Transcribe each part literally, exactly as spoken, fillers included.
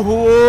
โห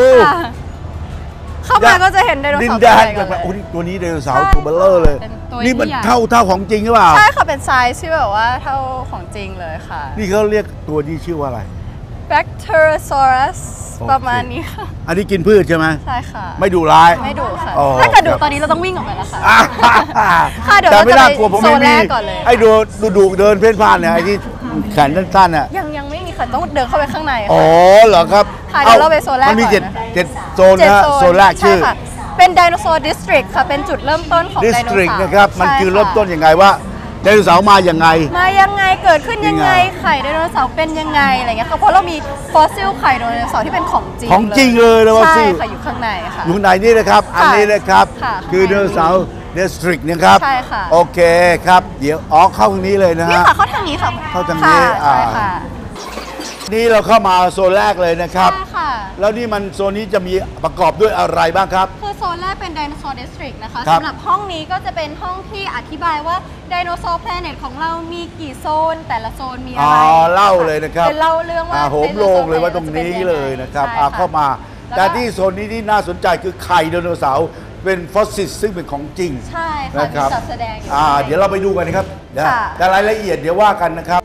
เข้ามาก็จะเห็นไดโนเสาร์ดินแดนแบบโอ้ตัวนี้ไดโนเสาร์ตัวเบลเลอร์เลยนี่มันเท่าเท่าของจริงหรือเปล่าใช่ค่ะเป็นไซส์ที่แบบว่าเท่าของจริงเลยค่ะนี่เขาเรียกตัวนี้ชื่อว่าอะไร Bacterosaurus ประมาณนี้ค่ะอันนี้กินพืชใช่ไหมใช่ค่ะไม่ดุร้ายไม่ดุค่ะถ้าเกิดดุตอนนี้เราต้องวิ่งออกไปแล้วค่ะค่ะเดี๋ยวเราจะไปโซนแรกก่อนเลยไอ้ดูดูเดินเพ่นพ่านเนี่ยไอ้ที่แขนสั้นๆน่ะยังยังไม่มีค่ะต้องเดินเข้าไปข้างในอ๋อเหรอครับค่ะเดี๋ยวเราไปโซนแรกก่อนมันมีเจ็ดเจ็ดโซนนะโซนแรกชื่อเป็นไดโนเสาร์ดิสตริกค่ะเป็นจุดเริ่มต้นของไดโนเสาร์ดิสตริกนะครับมันคือเริ่มต้นยังไงว่าไดโนเสาร์มาอย่างไงมายังไงเกิดขึ้นยังไงไข่ไดโนเสาร์เป็นยังไงอะไรเงี้ยค่ะเพราะเรามีฟอสซิลไข่ไดโนเสาร์ที่เป็นของจริงของจริงเลยนะว่าใช่ค่ะอยู่ข้างในค่ะอยู่ในนี่นะครับอันนี้นะครับคือไดโนเสาร์ดิสตริกนะครับใช่ค่ะโอเคครับเดี๋ยวอ๋อเข้าทางนี้เลยนะฮะนี่ค่ะเข้าทางนี้ค่ะเข้าทางนี้ใช่ค่ะนี่เราเข้ามาโซนแรกเลยนะครับใช่ค่ะแล้วนี่มันโซนนี้จะมีประกอบด้วยอะไรบ้างครับคือโซนแรกเป็นไดโนเสาร์ดิสตริกนะคะสำหรับห้องนี้ก็จะเป็นห้องที่อธิบายว่าไดโนเสาร์แพลเน็ตของเรามีกี่โซนแต่ละโซนมีอะไรอ๋อเล่าเลยนะครับเป็นเล่าเรื่องว่าโหมโลงเลยว่าตรงนี้เลยนะครับเข้ามาแต่ที่โซนนี้ที่น่าสนใจคือไข่ไดโนเสาร์เป็นฟอสซิลซึ่งเป็นของจริงใช่ค่ะมีจัดแสดงอยู่เดี๋ยวเราไปดูกันนะครับแต่รายละเอียดเดี๋ยวว่ากันนะครับ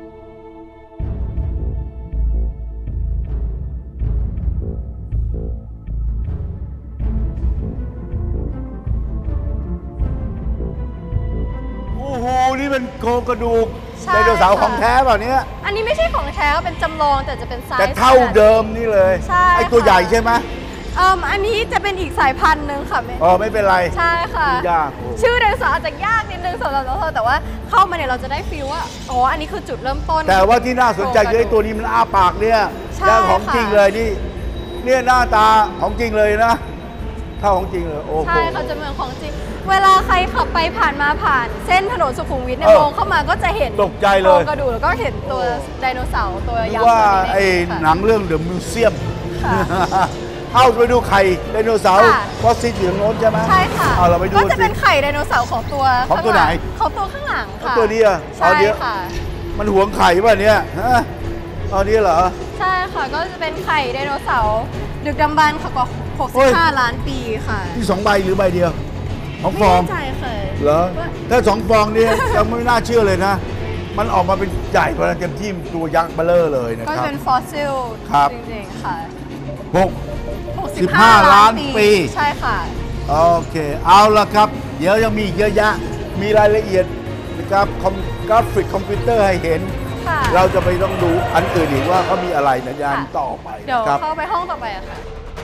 โอ้โหนี่เป็นโครงกระดูกไดโนเสาร์ของแท้เปล่าเนี้ยอันนี้ไม่ใช่ของแท้เป็นจำลองแต่จะเป็นไซส์แต่เท่าเดิมนี่เลยใช่ไอตัวใหญ่ใช่ไหมเอ่ออันนี้จะเป็นอีกสายพันธุ์หนึ่งค่ะอ๋อไม่เป็นไรใช่ค่ะยากชื่อไดโนเสาร์อาจจะยากนิดนึงสำหรับเราแต่ว่าเข้ามาเนี่ยเราจะได้ฟีลว่าอ๋ออันนี้คือจุดเริ่มต้นแต่ว่าที่น่าสนใจคือไอตัวนี้มันอ้าปากเนี่ยย่างของจริงเลยนี่เนี่ยหน้าตาของจริงเลยนะเท่าของจริงเลยโอ้โหใช่เขาจะเหมือนของจริงเวลาใครขับไปผ่านมาผ่านเส้นถนนสุขุมวิทเนี่ยมองเข้ามาก็จะเห็นตกใจเลยกระดูกแล้วก็เห็นตัวไดโนเสาร์ตัวยาวว่าไอ้หนังเรื่องเดอะมิวเซียมเอาไปดูไข่ไดโนเสาร์ฟอสซิลอยู่โน้นใช่ไหมใช่ค่ะเอาเราไปดูก็จะเป็นไข่ไดโนเสาร์ของตัวของตัวไหนของตัวข้างหลังค่ะตัวนี้อ่ะใช่ค่ะมันหวงไข่ป่ะเนี่ยฮะเอานี้เหรอใช่ค่ะก็จะเป็นไข่ไดโนเสาร์ดึกดำบรรพ์ค่ะกว่าหกสิบห้าล้านปีค่ะที่สองใบหรือใบเดียวสองฟองไม่ใช่ค่ะเหรอถ้าสองฟองนี่ยังไม่น่าเชื่อเลยนะมันออกมาเป็นใหญ่กว่าเต็มที่ตัวยักษ์เบลเลอร์เลยนะครับก็เป็นฟอสซิลจริงๆค่ะหกสิบห้าล้านปีใช่ค่ะโอเคเอาละครับเดี๋ยวยังมีเยอะแยะมีรายละเอียดนะครับกราฟิกคอมพิวเตอร์ให้เห็นเราจะไปต้องดูอันอื่นอีกว่าเขามีอะไรในยานต่อไปเดี๋ยวเข้าไปห้องต่อไปอะค่ะ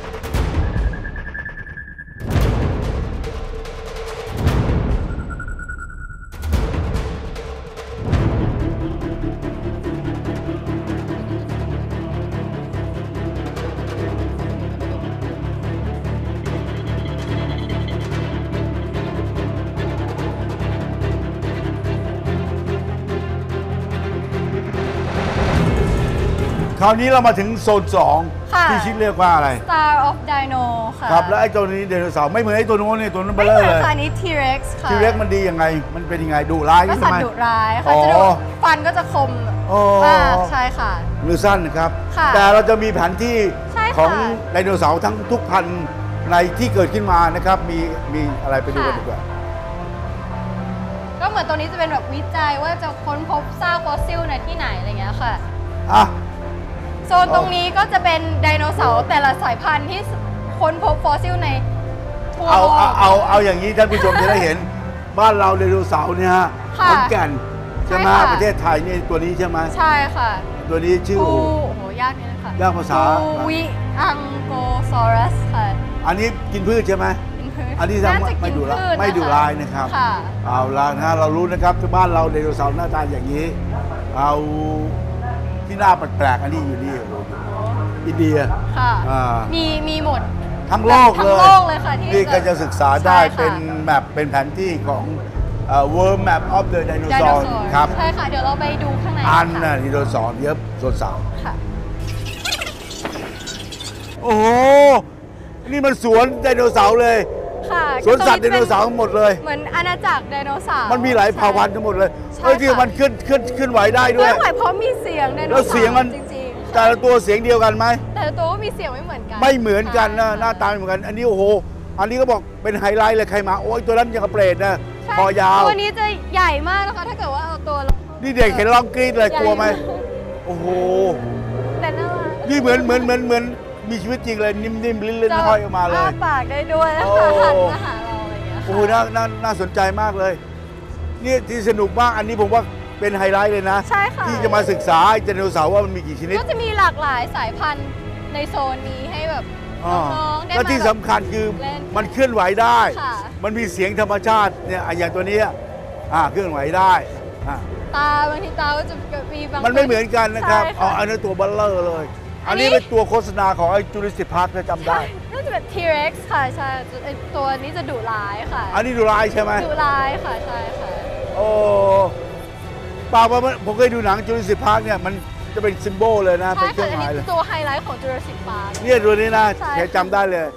คราวนี้เรามาถึงโซนสองที่ชิดเรียกว่าอะไร Star of Dino ค่ะครับแล้วไอ้ตัวนี้ไดโนเสาร์ไม่เหมือนไอ้ตัวโน้นนี่ตัวนั้นเบลอเลยไม่เหมือนค่ะนี้ T-Rex ค่ะ T-Rex มันดียังไงมันเป็นยังไงดุร้ายใช่ไหมก็สัตว์ดุร้ายค่ะจะดุฟันก็จะคมมากใช่ค่ะมือสั้นนะครับแต่เราจะมีแผนที่ของไดโนเสาร์ทั้งทุกพันในที่เกิดขึ้นมานะครับมีมีอะไรไปดูกันดีกว่าก็เหมือนตรงนี้จะเป็นแบบวิจัยว่าจะค้นพบซากฟอสซิลในที่ไหนอะไรเงี้ยค่ะอ่ะโซนตรงนี้ก็จะเป็นไดโนเสาร์แต่ละสายพันธุ์ที่ค้นพบฟอสซิลในทั่วโลกเอาเอาเอาอย่างนี้ท่านผู้ชมจะได้เห็นบ้านเราไดโนเสาร์เนี่ยฮะขอนแก่นใช่ไหมประเทศไทยนี่ตัวนี้ใช่ไหมใช่ค่ะตัวนี้ชื่อโอ้โหยากนี่นะคะยากภาษาวิอังโกซอรัสค่ะอันนี้กินพืชใช่ไหมอันนี้ทำไม่ดูร้ายไม่ดูร้ายนะครับเอาละนะเรารู้นะครับที่บ้านเราไดโนเสาร์หน้าตาอย่างนี้เอาที่หน้าแปลกๆอันนี้อยู่นี่อินเดียค่ะมีมีหมดทั้งโลกเลยทั้งโลกเลยค่ะที่ก็จะศึกษาได้เป็นแมปเป็นแผนที่ของ World Map of the Dinosaur ครับใช่ค่ะเดี๋ยวเราไปดูข้างในอันน่ะไดโนเสาร์เยอะส่วนสาวค่ะโอ้โหนี่มันสวนไดโนเสาร์เลยสวนสัตว์ไดโนเสาร์ทั้งหมดเลยเหมือนอาณาจักรไดโนเสาร์มันมีหลายเผ่าพันธุ์ทั้งหมดเลยเฮ้ยที่มันขึ้นขึ้นขึ้นไหวได้ด้วยขึ้นไหวเพราะมีเสียงไดโนเสาร์แล้วเสียงมันจริงๆแต่ละตัวเสียงเดียวกันไหมแต่ละตัวก็มีเสียงไม่เหมือนกันไม่เหมือนกันนะหน้าตาไม่เหมือนกันอันนี้โอ้โหอันนี้ก็บอกเป็นไฮไลท์เลยใครมาโอ้ยตัวนั้นยังกระเปรตนะคอยาวตัวนี้จะใหญ่มากนะคะถ้าเกิดว่าเอาตัวนี่เด็กเห็นร้องกรี๊ดเลยกลัวไหมโอ้โหแต่น่ารักนี่เหมือนเหมือนเหมือนเหมือนมีชีวิตจริงเลยนิ่มๆลิ้นๆห้อยออกมาเลยอ้าปากได้ด้วยนะคะหันมาหาเราอะไรอย่างเงี้ยโอ้โหน่าน่าน่าสนใจมากเลยนี่ที่สนุกมากอันนี้ผมว่าเป็นไฮไลท์เลยนะใช่ค่ะที่จะมาศึกษาไดโนเสาร์ว่ามันมีกี่ชนิดก็จะมีหลากหลายสายพันธุ์ในโซนนี้ให้แบบน้องๆได้มาและที่สำคัญคือมันเคลื่อนไหวได้มันมีเสียงธรรมชาติเนี่ยอย่างตัวนี้อ่าเคลื่อนไหวได้ตาบางทีตาก็จะมีบางมันไม่เหมือนกันนะครับอ๋ออันนี้ตัวบัลเลอร์เลยอันนี้เป็นตัวโฆษณาของไอ้จูราสสิคพาร์คจำได้น่าจะเป็น ที เร็กซ์ ค่ะใช่ตัวนี้จะดุร้ายค่ะอันนี้ดุร้ายใช่ไหมดุร้ายค่ะใช่ค่ะโอ้ป่าวว่าผมเคยดูหนังจูราสสิคพาร์คเนี่ยมันจะเป็นซิมโบลเลยนะเป็นเครื่องหมายเลยตัวไฮไลท์ของจูราสสิคพาร์คเนี่ยตัวนี้นะแกจำได้เลย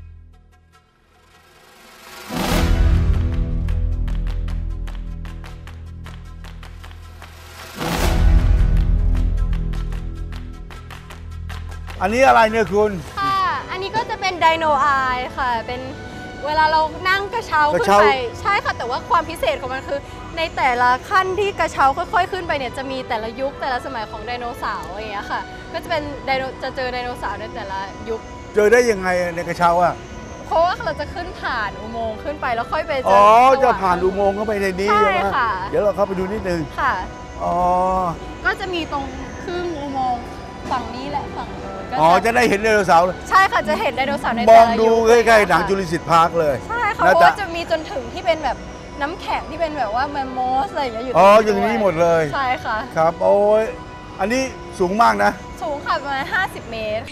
อันนี้อะไรเนี่ยคุณค่ะอันนี้ก็จะเป็นไดโนไอค่ะเป็นเวลาเรานั่งกระเช้าขึ้นไปใช่ค่ะแต่ว่าความพิเศษของมันคือในแต่ละขั้นที่กระเช้าค่อยๆขึ้นไปเนี่ยจะมีแต่ละยุคแต่ละสมัยของไดโนเสาร์อย่างเงี้ยค่ะก็จะเป็นไดโนจะเจอไดโนเสาร์ในแต่ละยุคเจอได้ยังไงในกระเช้าอ่ะเพราะว่าเราจะขึ้นผ่านอุโมงค์ขึ้นไปแล้วค่อยไปเจออ๋อจะผ่านอุโมงค์เข้าไปในนี้ใช่ค่ะเดี๋ยวเราเข้าไปดูนิดนึงค่ะอ๋อก็จะมีตรงครึ่งอุโมงค์ฝั่งนี้แหละฝั่งอ๋อจะได้เห็นไดโนเสาร์ใช่ค่ะจะเห็นไดโนเสาร์ในแต่ละยุคมองดูใกล้ๆหนังจูราสสิคพาร์คเลยใช่ค่ะเพราะว่าจะมีจนถึงที่เป็นแบบน้ำแข็งที่เป็นแบบว่าแมมโมสอะไรอย่างเงี้ยอยู่อ๋ออย่างนี้หมดเลยใช่ค่ะครับโอ้ยอันนี้สูงมากนะสูงค่ะประมาณห้าสิบเมตร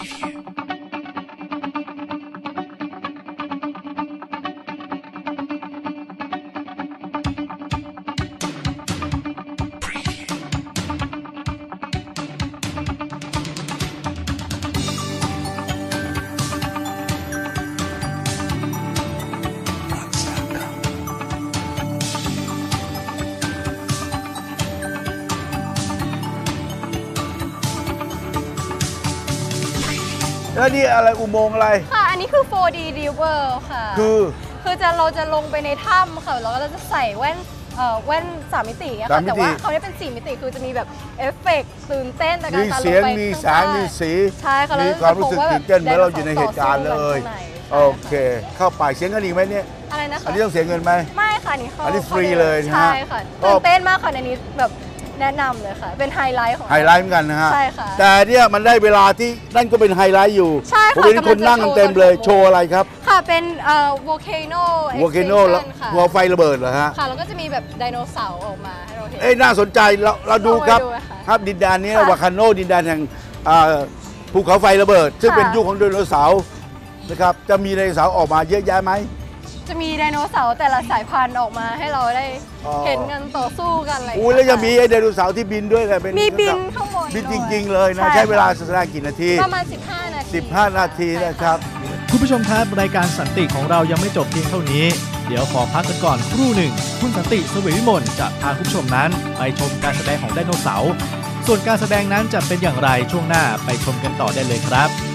แล้วนี่อะไรอุโมงค์อะไรค่ะอันนี้คือ โฟร์ดี River ค่ะคือคือจะเราจะลงไปในถ้ำค่ะแล้วก็เราจะใส่แว่นเอ่อแว่นสามมิติค่ะแต่ว่าเขาได้เป็นสี่มิติคือจะมีแบบเอฟเฟกต์ตื่นเต้นในการลงไปมีเสียงมีแสงมีสีใช่ค่ะมีความรู้สึกตื่นเต้นเหมือนเราอยู่ในเหตุการณ์เลยโอเคเข้าไปเสียเงินอีกไหมเนี่ยอะไรนะคะอันนี้ต้องเสียเงินไหมไม่ค่ะนี่เขาอันนี้ฟรีเลยใช่ค่ะตื่นเต้นมากค่ะในนี้แบบแนะนำเลยค่ะเป็นไฮไลท์ของไฮไลท์เหมือนกันนะฮะใช่ค่ะแต่เนี่ยมันได้เวลาที่นั่นก็เป็นไฮไลท์อยู่ใช่ค่ะผมเห็นคนนั่งกันเต็มเลยโชว์อะไรครับค่ะเป็นเอ่อ volcano volcano หัวไฟระเบิดเหรอฮะค่ะแล้วก็จะมีแบบไดโนเสาร์ออกมาให้เราเห็นเอ้ยน่าสนใจเราเราดูครับครับดินแดนนี้วาคาโนดินแดนแห่งภูเขาไฟระเบิดซึ่งเป็นยุคของไดโนเสาร์นะครับจะมีไดโนเสาร์ออกมาเยอะแยะไหมจะมีไดโนเสาร์แต่ละสายพันธุ์ออกมาให้เราได้เห็นกันต่อสู้กันอะไรอุ้ยแล้วยังมีไอไดโนเสาร์ที่บินด้วยเลยเป็นมีบินข้างบนบินจริงๆเลยนะใช้เวลาแสดงกี่นาทีประมาณสิบห้านาทีสิบห้านาทีนะครับคุณผู้ชมครับรายการสันติของเรายังไม่จบเพียงเท่านี้เดี๋ยวขอพักกันก่อนครู่หนึ่งคุณสันติเสวยวิมลจะพาคุณผู้ชมนั้นไปชมการแสดงของไดโนเสาร์ส่วนการแสดงนั้นจะเป็นอย่างไรช่วงหน้าไปชมกันต่อได้เลยครับ